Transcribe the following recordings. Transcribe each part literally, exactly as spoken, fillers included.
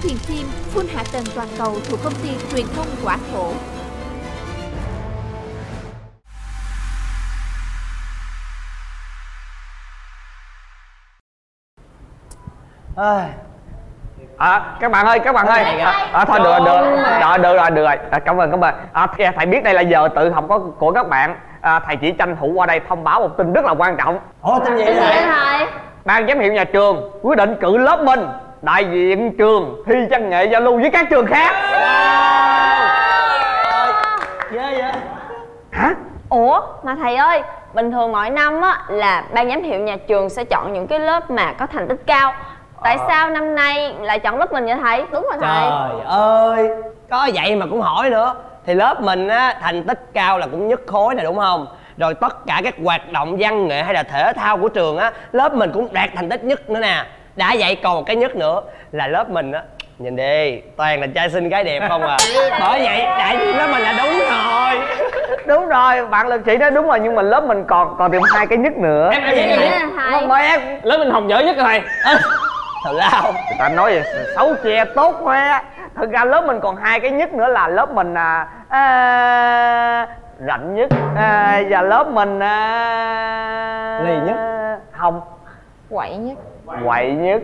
thuyền phim full hạ tầng toàn cầu thuộc công ty truyền thông Quả Thổ. À, À, các bạn ơi, các bạn ơi, à, à, thôi được rồi, được rồi, được rồi, được rồi, à, cảm ơn, cảm ơn. À, thầy biết đây là giờ tự học của, của các bạn, à, thầy chỉ tranh thủ qua đây thông báo một tin rất là quan trọng. Ủa tin gì vậy thầy? Ban giám hiệu nhà trường quyết định cử lớp mình đại diện trường thi văn nghệ giao lưu với các trường khác. Ghê vậy? Hả? Ủa mà thầy ơi, bình thường mỗi năm á là ban giám hiệu nhà trường sẽ chọn những cái lớp mà có thành tích cao. Tại ờ. sao năm nay lại chọn lớp mình vậy thầy? Đúng rồi thầy. Trời ơi, có vậy mà cũng hỏi nữa. Thì lớp mình á, thành tích cao là cũng nhất khối này đúng không? Rồi tất cả các hoạt động văn nghệ hay là thể thao của trường á, lớp mình cũng đạt thành tích nhất nữa nè. Đã vậy còn một cái nhất nữa là lớp mình á, nhìn đi, toàn là trai xinh gái đẹp không à. Bởi vậy đại diện lớp mình là đúng rồi. Đúng rồi, bạn lực sĩ nói đúng rồi, nhưng mà lớp mình còn còn thêm hai cái nhất nữa. Em em em không mời em. Lớp mình Hồng giỏi nhất rồi thầy. Thào lao. Người ta nói vậy xấu che tốt quá. Thực ra lớp mình còn hai cái nhất nữa là lớp mình à, à rảnh nhất à, và lớp mình à, lì nhất. Không, quậy nhất. Quậy nhất.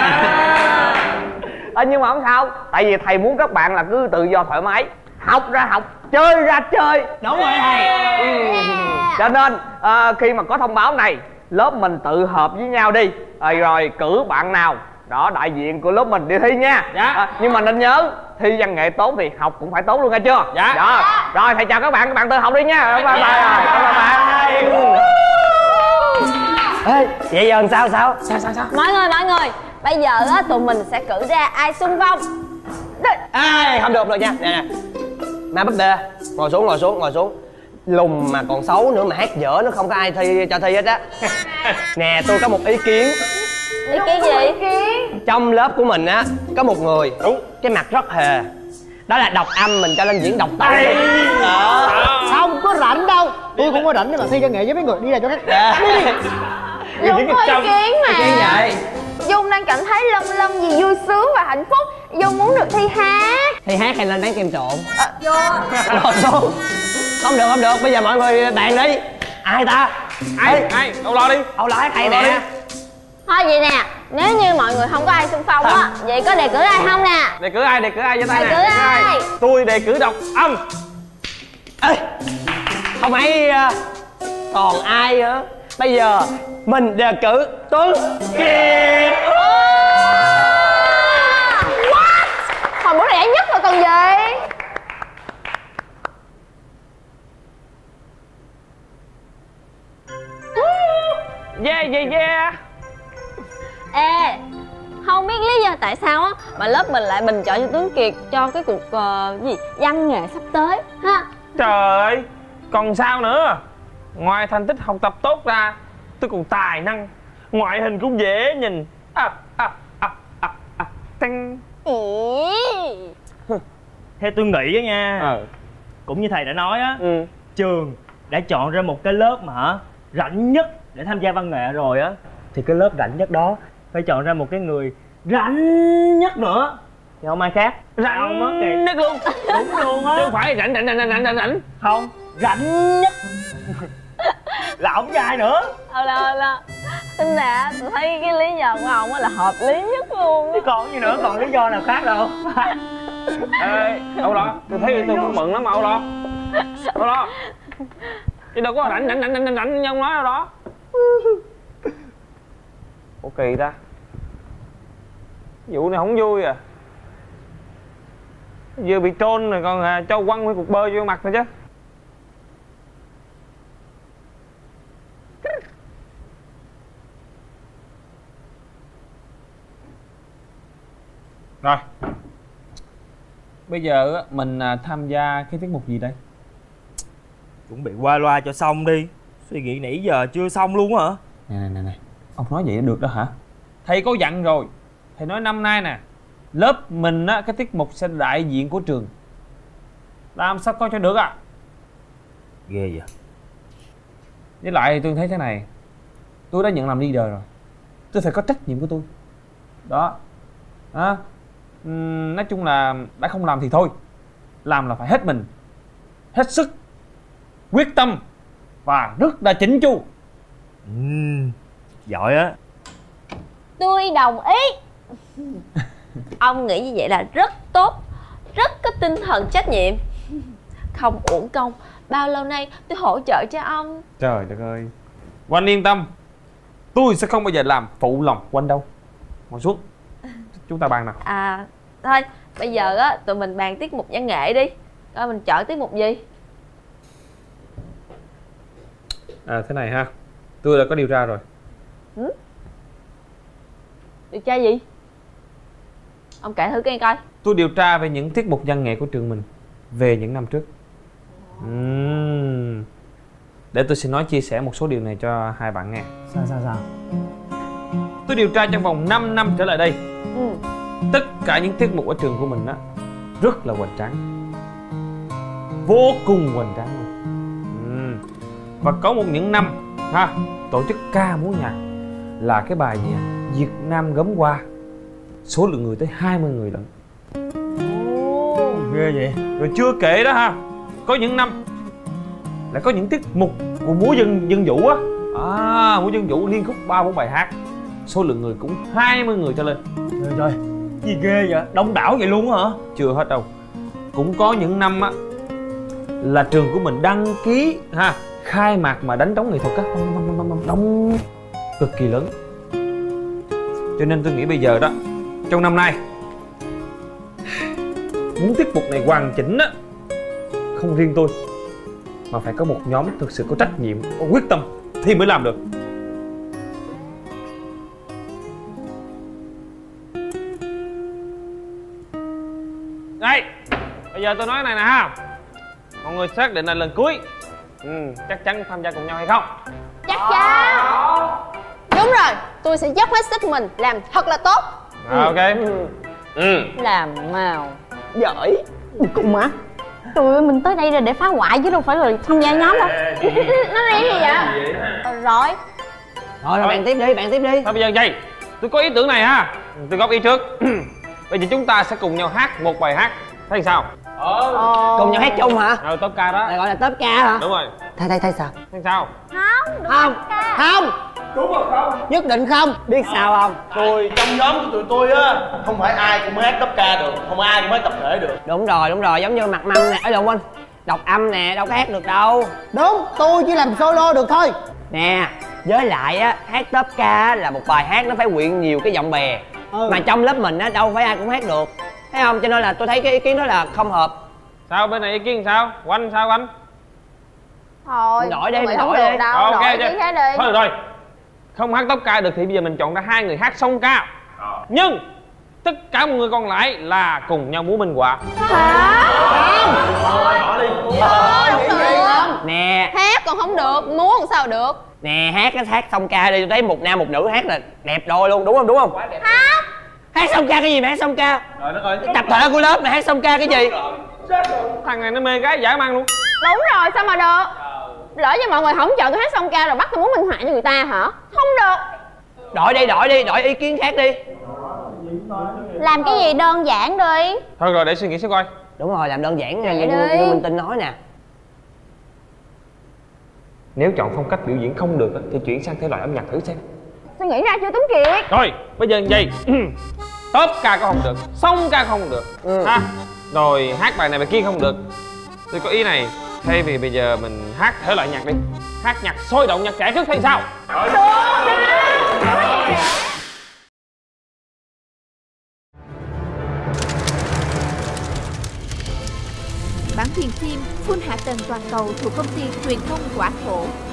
À, nhưng mà không sao, tại vì thầy muốn các bạn là cứ tự do thoải mái, học ra học, chơi ra chơi. Đúng rồi thầy. Ừ. Cho nên à, khi mà có thông báo này, lớp mình tự hợp với nhau đi, à, rồi cử bạn nào đó đại diện của lớp mình đi thi nha. Dạ. À, nhưng mà nên nhớ thi văn nghệ tốt thì học cũng phải tốt luôn nghe chưa? Dạ. Đó. Rồi thầy chào các bạn, các bạn tự học đi nha. Bye bye. Bye bye bạn. Ê, vậy giờ làm sao sao? Sao sao sao? Mọi người mọi người, bây giờ á tụi mình sẽ cử ra ai xung phong. Ê, không được rồi nha. Nè nè. Má búp bê, ngồi xuống ngồi xuống ngồi xuống. Lùn mà còn xấu nữa mà hát dở nó không có ai thi cho thi hết á. Nè tôi có một ý kiến. Ý kiến gì? Trong lớp của mình á có một người đúng cái mặt rất hề, đó là đọc âm, mình cho lên diễn độc tấu. Đó. Không có rảnh đâu, tôi cũng có rảnh để mà thi văn nghệ với mấy người đi ra chỗ khác. Dung có ý kiến mà. Ý kiến vậy? Dung đang cảm thấy lâm lâm gì vui sướng và hạnh phúc. Dung muốn được thi hát. Thi hát hay lên bán kem trộn? À, vô. Ngồi xuống. Không được không được, bây giờ mọi người bàn đi. Ai ta? Ai? Ê. Ai? Đâu lo đi. Đâu lo hát hay nè. Thôi vậy nè, nếu như mọi người không có ai xung phong á, vậy có đề cử ai không nè? Đề cử ai? Đề cử ai với tay Đề nè? cử ai? Tôi đề cử độc âm. Ê, không phải uh, còn ai nữa. Bây giờ mình đề cử Tuấn Kiệt. What? Hồi bữa rẻ nhất rồi còn gì? Yeah yeah yeah. Ê, không biết lý do tại sao á mà lớp mình lại bình chọn cho Tuấn Kiệt cho cái cuộc uh, gì văn nghệ sắp tới ha. Trời ơi, còn sao nữa? Ngoài thành tích học tập tốt ra, tôi còn tài năng, ngoại hình cũng dễ nhìn. À, à, à, à, à, tăng. Theo tôi nghĩ á nha, Ờ. cũng như thầy đã nói á, Ừ. trường đã chọn ra một cái lớp mà hả rảnh nhất để tham gia văn nghệ rồi á, thì cái lớp rảnh nhất đó phải chọn ra một cái người rảnh nhất nữa, thì không ai khác. Rảnh không á kìa. nhất luôn. Đúng luôn á. Chứ không phải rảnh rảnh rảnh rảnh rảnh rảnh. Không, rảnh nhất là không ai nữa. Ờ là là Tinh nè, tôi thấy cái lý do của ông á là hợp lý nhất luôn á. Chứ còn gì nữa, còn lý do nào khác đâu. Ê, Âu Lo, tôi thấy tôi cũng bận lắm mà Âu Lo. Âu Lo, chứ đâu có rảnh rảnh rảnh rảnh rảnh như ông nói đâu đó. Ủa kỳ ta, vụ này không vui à. Vừa bị trôn rồi còn à, cho quăng nguyên cục bơ vô mặt nữa chứ. Rồi, bây giờ á, mình à, tham gia cái tiết mục gì đây? Chuẩn bị qua loa cho xong đi. Suy nghĩ nãy giờ chưa xong luôn hả? Nè nè nè nè, ông nói vậy được đó hả? Thầy có dặn rồi. Thầy nói năm nay nè, lớp mình á, cái tiết mục sẽ đại diện của trường. Làm sao coi cho được à? Ghê vậy. Với lại tôi thấy thế này, tôi đã nhận làm leader rồi, tôi phải có trách nhiệm của tôi. Đó à, Uhm, nói chung là đã không làm thì thôi, làm là phải hết mình, hết sức, quyết tâm và rất là chỉnh chu. Ừ, giỏi á. Tôi đồng ý. Ông nghĩ như vậy là rất tốt, rất có tinh thần trách nhiệm. Không uổng công bao lâu nay tôi hỗ trợ cho ông. Trời đất ơi, Oanh yên tâm, tôi sẽ không bao giờ làm phụ lòng Oanh đâu. Ngồi xuống, chúng ta bàn nào. À thôi, bây giờ á tụi mình bàn tiết mục văn nghệ đi. Coi mình chọn tiết mục gì. À thế này ha, tôi đã có điều tra rồi. Ừ? Điều tra gì? Ông kể thử nghe coi. Tôi điều tra về những tiết mục văn nghệ của trường mình về những năm trước. uhm. Để tôi xin nói chia sẻ một số điều này cho hai bạn nghe. Sao sao sao? Tôi điều tra trong vòng năm năm trở lại đây, Ừ. tất cả những tiết mục ở trường của mình á rất là hoành tráng, vô cùng hoành tráng luôn. uhm. Và có một những năm ha, tổ chức ca múa nhạc là cái bài gì Việt Nam gấm hoa, số lượng người tới hai mươi người lận. Ghê vậy. Rồi chưa kể đó ha, có những năm lại có những tiết mục của múa dân dân vũ á, à, múa dân vũ liên khúc ba bốn bài hát, số lượng người cũng hai mươi người trở lên. Trời trời, gì ghê vậy? Đông đảo vậy luôn hả? Chưa hết đâu, cũng có những năm á là trường của mình đăng ký ha khai mạc mà đánh trống nghệ thuật á, đông cực kỳ lớn. Cho nên tôi nghĩ bây giờ đó, trong năm nay muốn tiết mục này hoàn chỉnh á, không riêng tôi mà phải có một nhóm thực sự có trách nhiệm, có quyết tâm thì mới làm được. Đây, bây giờ tôi nói này nè ha, mọi người xác định là lần cuối ừ, chắc chắn tham gia cùng nhau hay không? Chắc chắn. Đúng rồi, tôi sẽ dốc hết sức mình làm thật là tốt. À, ok. Ừ. Làm màu Giỏi. cùng má. Trời ơi, mình tới đây là để phá hoại chứ đâu phải là tham gia nhóm đâu. Nó là gì vậy? Rồi. Thôi rồi bạn tiếp đi, bạn tiếp đi. Thôi bây giờ vậy, tôi có ý tưởng này ha, tôi góp ý trước. Bây giờ chúng ta sẽ cùng nhau hát một bài hát, thấy sao? Ờ. Cùng nhau hát chung hả? Ờ, top ca đó. Này gọi là top ca hả? Đúng rồi. Thay thay thay sao? Thấy sao? Không, không. Đúng rồi không? Nhất định không. Biết sao không? Tôi trong nhóm của tụi tôi á, không phải ai cũng hát cấp ca được, không ai cũng hát tập thể được. Đúng rồi, đúng rồi, giống như mặt măng nè, ấy lộn quên, đọc âm nè, đâu có hát được đâu. Đúng, tôi chỉ làm solo được thôi. Nè, với lại á, hát top ca là một bài hát nó phải quyện nhiều cái giọng bè. Ừ. Mà trong lớp mình á, đâu phải ai cũng hát được. Thấy không? Cho nên là tôi thấy cái ý kiến đó là không hợp. Sao bên này ý kiến sao? Quanh sao Quanh? Thôi, Đổi đi, tụi mình không đổi được đi. đâu, Ok, đổi ok. cái khác đi. Thôi được rồi, không hát top ca được thì bây giờ mình chọn ra hai người hát song ca. Nhưng tất cả mọi người còn lại là cùng nhau múa minh họa. Nè, Hát còn không được, múa làm sao được? nè, hát cái hát song ca đi, tôi thấy một nam một nữ hát là đẹp đôi luôn, đúng không? Đúng không? Hát. Hát song ca cái gì mà hát song ca? Trời đất ơi, Tập thể của lớp mà hát song ca cái gì? thằng này nó mê gái dã man luôn. Đúng rồi, sao mà được? Lỡ như mọi người không chọn tôi hát xong ca rồi bắt tôi muốn minh họa cho người ta hả? Không được. Đổi đi, đổi đi, đổi ý kiến khác đi. Làm cái gì đơn giản đi. Thôi rồi để suy nghĩ xem coi. Đúng rồi, làm đơn giản Vậy như, đi. như Minh Tinh nói nè. Nếu chọn phong cách biểu diễn không được á, thì chuyển sang thể loại âm nhạc thử xem. Tôi nghĩ ra chưa Tuấn Kiệt. Rồi, bây giờ như vậy. Top ca có không được, song ca không được Ừ. ha. Rồi hát bài này bài kia không được. Tôi có ý này, thay vì bây giờ mình hát thể loại nhạc đi, hát nhạc sôi động, nhạc trẻ trước thấy sao? Bản quyền phim Full hạ tầng toàn cầu thuộc công ty truyền thông Quả Thổ